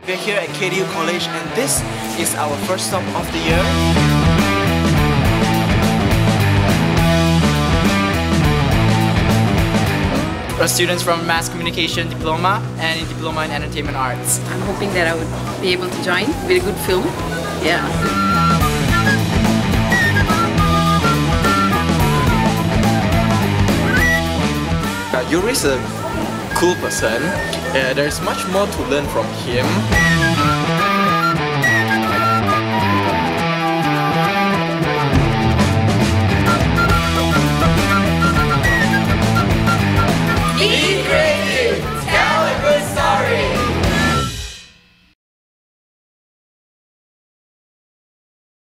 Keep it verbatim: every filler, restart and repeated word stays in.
We're here at K D U College and this is our first stop of the year. We're students from Mass Communication Diploma and in Diploma in Entertainment Arts. I'm hoping that I would be able to join with a good film. Yeah. Uh, Yuri is a cool person. Uh, there's much more to learn from him.